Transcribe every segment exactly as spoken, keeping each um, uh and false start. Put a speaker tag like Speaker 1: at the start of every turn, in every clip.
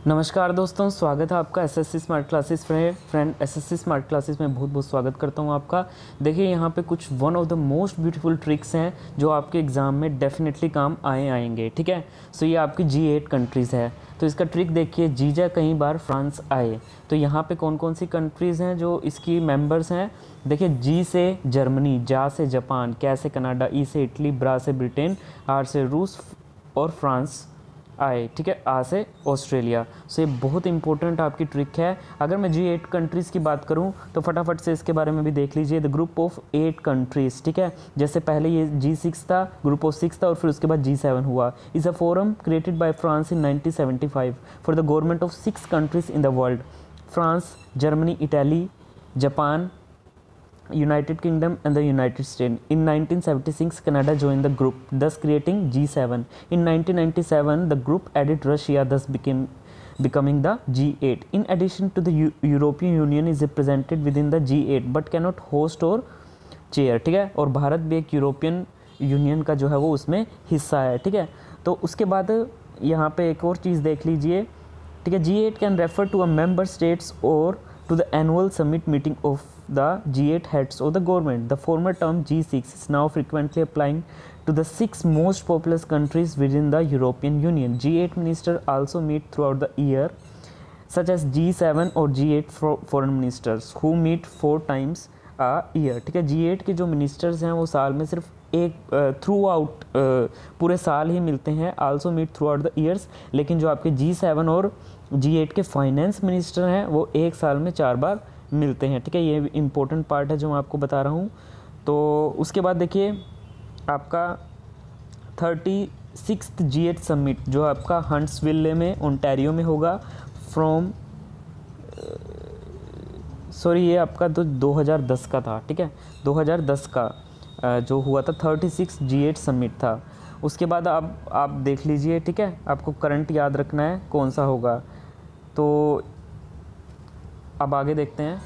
Speaker 1: नमस्कार दोस्तों, स्वागत है आपका एसएससी स्मार्ट क्लासेस में। फ्रेंड, एसएससी स्मार्ट क्लासेस में बहुत बहुत स्वागत करता हूं आपका। देखिए यहाँ पे कुछ one of the most beautiful tricks हैं जो आपके एग्ज़ाम में डेफिनेटली काम आए आएंगे। ठीक है, सो ये आपकी जी एट कंट्रीज़ है। तो इसका ट्रिक देखिए, जीजा कई बार फ्रांस आए। तो यहाँ पे कौन कौन सी कंट्रीज़ हैं जो इसकी मेंबर्स हैं। देखिए, जी से जर्मनी, जा से जापान, कै से कनाडा, ई से इटली, ब्रा से ब्रिटेन, आर से रूस और फ्रांस आए। ठीक है, आ से ऑस्ट्रेलिया। सो ये बहुत इंपॉर्टेंट आपकी ट्रिक है। अगर मैं जी एट कंट्रीज़ की बात करूं तो फटाफट से इसके बारे में भी देख लीजिए। The group of eight countries, ठीक है, जैसे पहले ये जी सिक्स था, ग्रुप ऑफ सिक्स था और फिर उसके बाद जी सेवन हुआ। Is a forum created by France in nineteen seventy five for the government of six countries in the world: France, Germany, Italy, Japan, United Kingdom and the United States. In nineteen seventy-six, Canada joined the group, thus creating G seven. In nineteen ninety-seven, the group added Russia, thus became becoming the G eight. In addition to the U European Union is represented within the G eight, but cannot host or chair. ठीक है, और भारत भी एक European union का जो है वो उसमें हिस्सा है। ठीक है, तो उसके बाद यहाँ पे एक और चीज़ देख लीजिए। ठीक है, G eight can refer to a member states और to the annual summit meeting of the G eight heads of the government. The former term G six is now frequently applying to the six most populous countries within the European Union. G eight ministers also meet throughout the year, such as G seven or G eight foreign ministers who meet four times a year. ठीक है, G eight के जो ministers हैं वो साल में सिर्फ एक थ्रू आउट पूरे साल ही मिलते हैं, also meet throughout the years. लेकिन जो आपके जी सेवन और जी एट के फाइनेंस मिनिस्टर हैं वो एक साल में चार बार मिलते हैं। ठीक है, ये इम्पोर्टेंट पार्ट है जो मैं आपको बता रहा हूँ। तो उसके बाद देखिए आपका thirty six G eight summit जो आपका हंट्सविले में ओंटारियो में होगा फ्रॉम सॉरी ये आपका तो दो हज़ार दस का था। ठीक है, दो हज़ार दस का जो हुआ था thirty six G eight summit था। उसके बाद अब आप देख लीजिए। ठीक है, आपको करंट याद रखना है कौन सा होगा। तो अब आगे देखते हैं।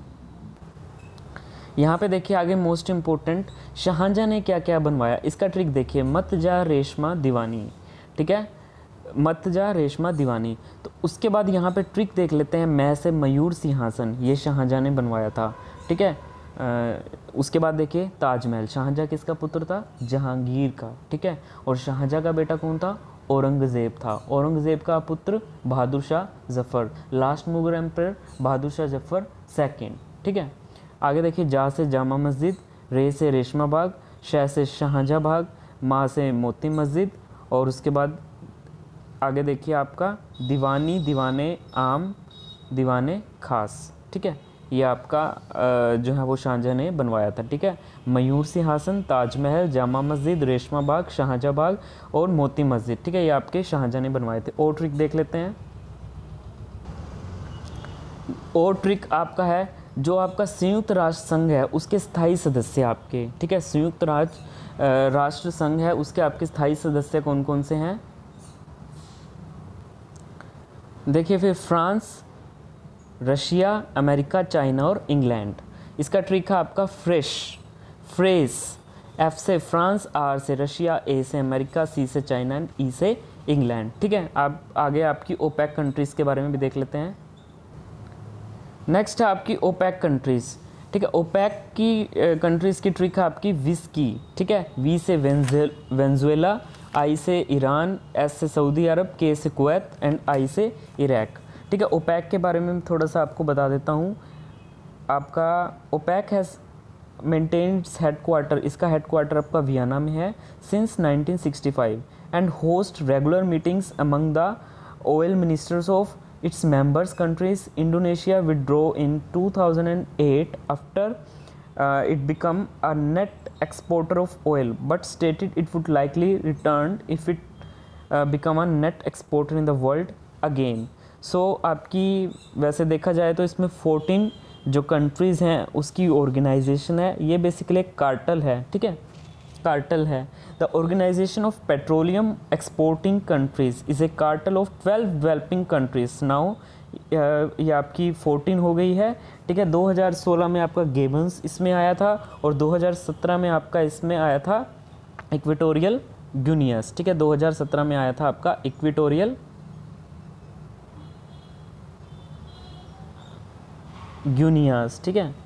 Speaker 1: यहाँ पे देखिए आगे मोस्ट इम्पोर्टेंट, शाहजहाँ ने क्या क्या बनवाया। इसका ट्रिक देखिए, मत जा रेशमा दीवानी। ठीक है, मत जा रेशमा दीवानी। तो उसके बाद यहाँ पे ट्रिक देख लेते हैं, मैं से मयूर सिंहासन, ये शाहजहाँ ने बनवाया था। ठीक है, आ, उसके बाद देखिए ताजमहल, शाहजहाँ किसका पुत्र था? जहांगीर का। ठीक है, और शाहजहाँ का बेटा कौन था? औरंगज़ेब था। औरंगज़ेब का पुत्र Bahadur Shah Zafar, last Mughal emperor Bahadur Shah Zafar second. ठीक है, आगे देखिए जा से जामा मस्जिद, रे से रेशमा बाग, शह से शाहजहाँ बाग, माँ से मोती मस्जिद, और उसके बाद आगे देखिए आपका दीवानी, दीवाने आम, दीवाने खास। ठीक है, ये आपका जो है वो शाहजहाँ ने बनवाया था। ठीक है, मयूर सिंहासन, ताजमहल, जामा मस्जिद, रेशमा बाग, शाहजहाँ बाग और मोती मस्जिद। ठीक है, ये आपके शाहजहाँ ने बनवाए थे। और ट्रिक देख लेते हैं। और ट्रिक आपका है जो आपका संयुक्त राष्ट्र संघ है उसके स्थायी सदस्य आपके। ठीक है, संयुक्त राष्ट्र राष्ट्र संघ है उसके आपके स्थायी सदस्य कौन कौन से हैं देखिए। फिर फ्रांस, रशिया, अमेरिका, चाइना और इंग्लैंड। इसका ट्रिक है आपका फ्रेश फ्रेश, एफ से फ्रांस, आर से रशिया, ए से अमेरिका, सी से चाइना एंड ई से इंग्लैंड। ठीक है, आप आगे आपकी ओपेक कंट्रीज़ के बारे में भी देख लेते हैं। नेक्स्ट है आपकी ओपेक कंट्रीज़। ठीक है, ओपेक की कंट्रीज़ की ट्रिक है आपकी विस्की। ठीक है, वी से वेनेजुएला, आई से ईरान, एस से सऊदी अरब, के से कुवैत एंड आई से इराक। ठीक है, ओपेक के बारे में थोड़ा सा आपको बता देता हूँ। आपका ओपेक हैज़ मेंटेन्स हेडक्वार्टर, इसका हेडक्वार्टर आपका वियना में है since nineteen sixty five and host regular meetings among the oil ministers of its members countries. Indonesia withdrew in two thousand eight after uh, it become a net exporter of oil, but stated it would likely return if it uh, become a net exporter in the world again. So आपकी वैसे देखा जाए तो इसमें fourteen जो countries हैं उसकी organisation है। ये बेसिकली एक कार्टल है। ठीक है, कार्टल है। The organization of petroleum exporting countries is a cartel of twelve developing countries. Now ये आपकी फोर्टीन हो गई है। ठीक है, दो हज़ार सोलह में आपका गेबन्स इसमें आया था और दो हज़ार सत्रह में आपका इसमें आया था इक्वेटोरियल गिनियस। ठीक है, दो हज़ार सत्रह में आया था आपका इक्वेटोरियल ग्यूनियास, ठीक है,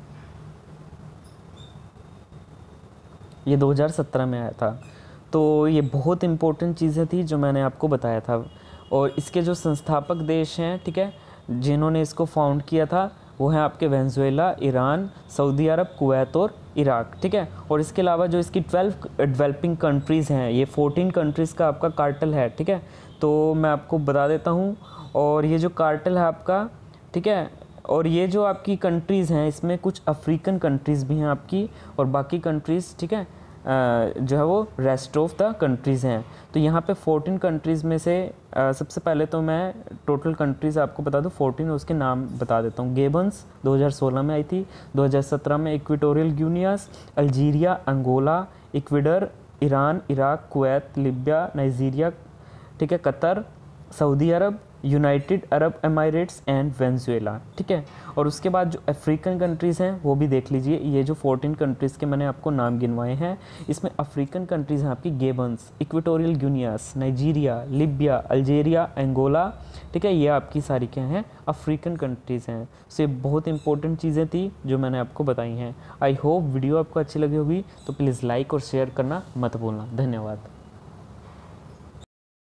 Speaker 1: ये दो हज़ार सत्रह में आया था। तो ये बहुत इम्पोर्टेंट चीज़ें थी जो मैंने आपको बताया था। और इसके जो संस्थापक देश हैं, ठीक है, जिन्होंने इसको फाउंड किया था, वो हैं आपके Venezuela, Iran, Saudi Arabia, Kuwait और इराक, ठीक है। और इसके अलावा जो इसकी ट्वेल्व डेवलपिंग कंट्रीज़ हैं, ये फोर्टीन कंट्रीज़ का आपका कार्टेल है, ठीक है। तो मैं आपको बता देता हूँ। और ये जो कार्टेल है आपका, ठीक है, और ये जो आपकी कंट्रीज़ हैं, इसमें कुछ अफ्रीकन कंट्रीज़ भी हैं आपकी, और बाकी कंट्रीज़, ठीक है, जो है वो रेस्ट ऑफ द कंट्रीज़ हैं। तो यहाँ पे फोर्टीन कंट्रीज़ में से आ, सबसे पहले तो मैं टोटल कंट्रीज़ आपको बता दूँ फोर्टीन, उसके नाम बता देता हूँ। गेबन्स दो हज़ार सोलह में आई थी, दो हज़ार सत्रह में Equatorial Guineas, Algeria, Angola, Ecuador, Iran, Iraq, Kuwait, Libya, Nigeria, ठीक है, Qatar, Saudi Arabia, United Arab Emirates and Venezuela, ठीक है। और उसके बाद जो अफ्रीकन कंट्रीज़ हैं वो भी देख लीजिए। ये जो फोर्टीन कंट्रीज़ के मैंने आपको नाम गिनवाए हैं, इसमें अफ्रीकन कंट्रीज़ हैं आपकी Gabons, Equatorial Guineas, Nigeria, Libya, Algeria, Angola, ठीक है, ये आपकी सारी क्या हैं, अफ्रीकन कंट्रीज़ हैं। सो ये बहुत इंपॉर्टेंट चीज़ें थी जो मैंने आपको बताई हैं। आई होप वीडियो आपको अच्छी लगी होगी, तो प्लीज़ लाइक और शेयर करना मत भूलना। धन्यवाद।